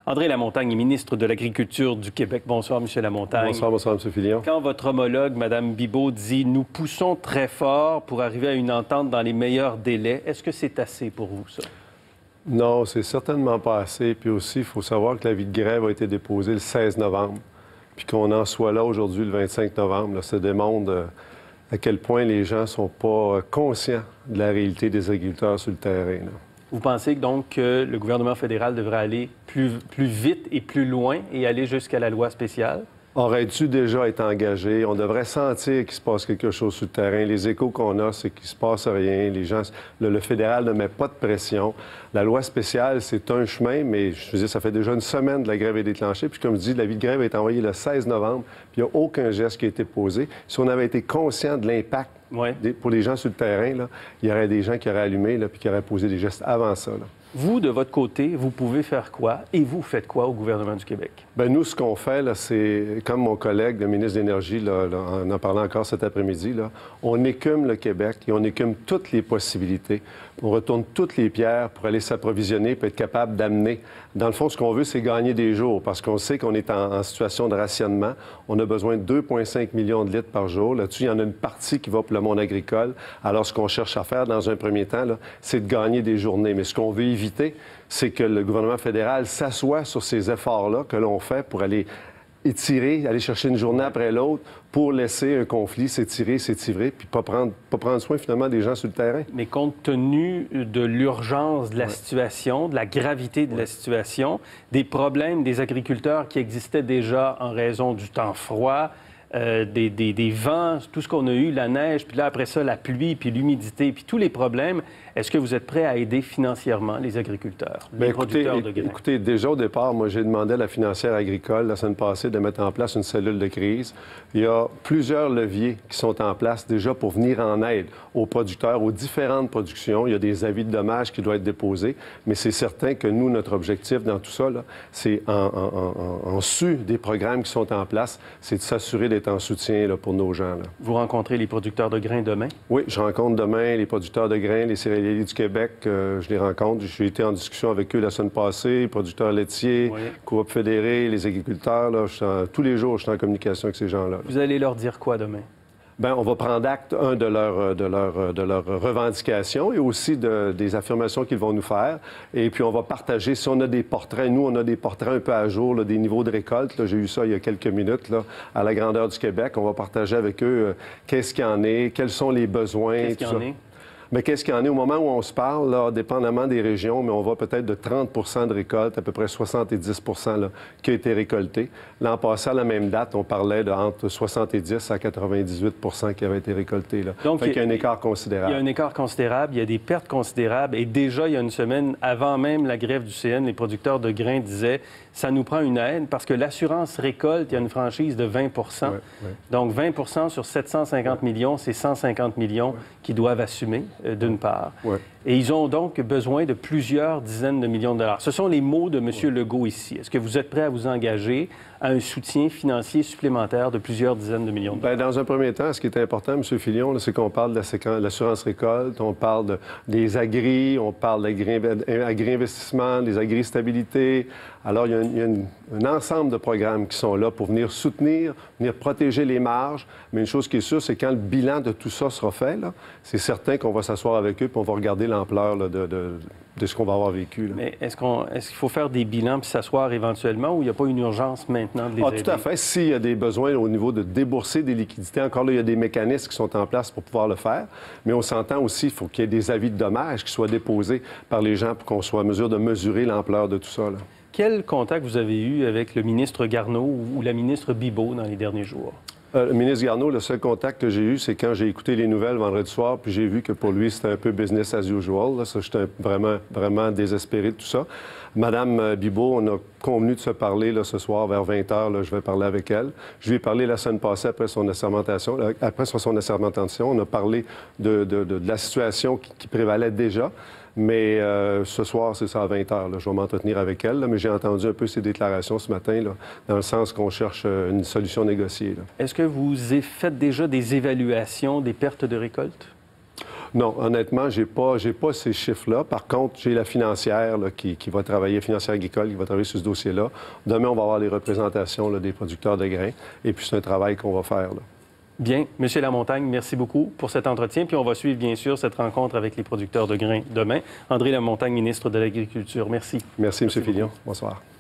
André Lamontagne est ministre de l'Agriculture du Québec. Bonsoir, M. Lamontagne. Bonsoir, M. Filion. Quand votre homologue, Mme Bibeau, dit « Nous poussons très fort pour arriver à une entente dans les meilleurs délais », est-ce que c'est assez pour vous, ça? Non, c'est certainement pas assez. Puis aussi, il faut savoir que l'avis de grève a été déposé le 16 novembre. Puis qu'on en soit là aujourd'hui, le 25 novembre, là, ça démontre à quel point les gens ne sont pas conscients de la réalité des agriculteurs sur le terrain, là. Vous pensez donc que le gouvernement fédéral devrait aller plus vite et plus loin et aller jusqu'à la loi spéciale? Aurait dû déjà être engagé. On devrait sentir qu'il se passe quelque chose sur le terrain. Les échos qu'on a, c'est qu'il ne se passe rien. Les gens, le fédéral ne met pas de pression. La loi spéciale, c'est un chemin, mais je veux dire, ça fait déjà une semaine que la grève est déclenchée. Puis comme je dis, l'avis de grève a été envoyé le 16 novembre, puis il n'y a aucun geste qui a été posé. Si on avait été conscient de l'impact pour les gens sur le terrain, là, il y aurait des gens qui auraient allumé là, puis qui auraient posé des gestes avant ça, là. Vous, de votre côté, vous pouvez faire quoi? Et vous faites quoi au gouvernement du Québec? Bien, nous, ce qu'on fait, là, c'est, comme mon collègue, le ministre de l'Énergie, là, en parlant encore cet après-midi, là, on écume le Québec et on écume toutes les possibilités. On retourne toutes les pierres pour aller s'approvisionner, pour être capable d'amener. Dans le fond, ce qu'on veut, c'est gagner des jours, parce qu'on sait qu'on est en situation de rationnement. On a besoin de 2,5 millions de litres par jour. Là-dessus, il y en a une partie qui va pour le monde agricole. Alors, ce qu'on cherche à faire dans un premier temps, là, c'est de gagner des journées. Mais ce qu'on veut éviter, c'est que le gouvernement fédéral s'assoie sur ces efforts-là que l'on fait pour aller étirer, aller chercher une journée après l'autre pour laisser un conflit s'étirer, puis pas prendre soin finalement des gens sur le terrain. Mais compte tenu de l'urgence de la situation, de la gravité de la situation, des problèmes des agriculteurs qui existaient déjà en raison du temps froid, des vents, tout ce qu'on a eu, la neige, puis là, après ça, la pluie, puis l'humidité, puis tous les problèmes, est-ce que vous êtes prêt à aider financièrement les agriculteurs, les producteurs de grains? Écoutez, déjà au départ, moi, j'ai demandé à la financière agricole la semaine passée de mettre en place une cellule de crise. Il y a plusieurs leviers qui sont en place déjà pour venir en aide aux producteurs, aux différentes productions. Il y a des avis de dommages qui doivent être déposés, mais c'est certain que nous, notre objectif dans tout ça, c'est en su des programmes qui sont en place, c'est de s'assurer d'être en soutien là, pour nos gens, là. Vous rencontrez les producteurs de grains demain? Oui, je rencontre demain les producteurs de grains, les céréaliers du Québec. Je les rencontre. J'ai été en discussion avec eux la semaine passée, les producteurs laitiers, Coop fédérés, les agriculteurs. Là, tous les jours, je suis en communication avec ces gens-là. Vous allez leur dire quoi demain? Bien, on va prendre acte, de leurs revendications et aussi des affirmations qu'ils vont nous faire. Et puis, on va partager, si on a des portraits, nous, on a des portraits un peu à jour, là, des niveaux de récolte. J'ai eu ça il y a quelques minutes, là, à la grandeur du Québec. On va partager avec eux qu'est-ce qu'il y en est, quels sont les besoins. Qu'est-ce qu'il y en est? Mais qu'est-ce qu'il y en est? Au moment où on se parle, là, dépendamment des régions, mais on va peut-être de 30 de récolte, à peu près 70 là, qui a été récolté. L'an passé, à la même date, on parlait de entre 70 à 98 qui avait été récolté. Là. Donc, il y a un écart considérable. Il y a un écart considérable, il y a des pertes considérables. Et déjà, il y a une semaine, avant même la grève du CN, les producteurs de grains disaient « ça nous prend une aide » parce que l'assurance récolte, il y a une franchise de 20 Donc, 20 sur 750 millions, c'est 150 millions qui doivent assumer, d'une part. Et ils ont donc besoin de plusieurs dizaines de millions de dollars. Ce sont les mots de M. Legault ici. Est-ce que vous êtes prêt à vous engager à un soutien financier supplémentaire de plusieurs dizaines de millions de dollars? Bien, dans un premier temps, ce qui est important, M. Filion, c'est qu'on parle de l'assurance récolte, on parle des agris, on parle d'agri-investissement, des agri-stabilités. Alors, il y a un ensemble de programmes qui sont là pour venir soutenir, venir protéger les marges. Mais une chose qui est sûre, c'est quand le bilan de tout ça sera fait, c'est certain qu'on va s'asseoir avec eux et on va regarder l'ampleur là, de ce qu'on va avoir vécu. Là. Mais est-ce qu'il faut faire des bilans puis s'asseoir éventuellement ou il n'y a pas une urgence maintenant de les aider? Tout à fait. S'il y a des besoins au niveau de débourser des liquidités, encore là, il y a des mécanismes qui sont en place pour pouvoir le faire. Mais on s'entend aussi, il faut qu'il y ait des avis de dommages qui soient déposés par les gens pour qu'on soit en mesure de mesurer l'ampleur de tout ça, là. Quel contact vous avez eu avec le ministre Garneau ou la ministre Bibeau dans les derniers jours? Le ministre Garneau, le seul contact que j'ai eu, c'est quand j'ai écouté les nouvelles vendredi soir, puis j'ai vu que pour lui, c'était un peu business as usual. Là. Ça, j'étais vraiment désespéré de tout ça. Madame Bibeau, on a convenu de se parler là, ce soir vers 20 h. Là, je vais parler avec elle. Je lui ai parlé la semaine passée après son assermentation. On a parlé de la situation qui prévalait déjà. Mais ce soir, c'est ça à 20 h. Là. Je vais m'entretenir avec elle. Là, mais j'ai entendu un peu ses déclarations ce matin, là, dans le sens qu'on cherche une solution négociée. Est-ce que vous faites déjà des évaluations des pertes de récolte? Non, honnêtement, j'ai pas ces chiffres-là. Par contre, j'ai la financière là, qui va travailler, financière agricole, qui va travailler sur ce dossier-là. Demain, on va avoir les représentations là, des producteurs de grains. Et puis, c'est un travail qu'on va faire. Là. Bien. Monsieur Lamontagne, merci beaucoup pour cet entretien. Puis on va suivre, bien sûr, cette rencontre avec les producteurs de grains demain. André Lamontagne, ministre de l'Agriculture. Merci. Merci, M. Fillon. Bonsoir.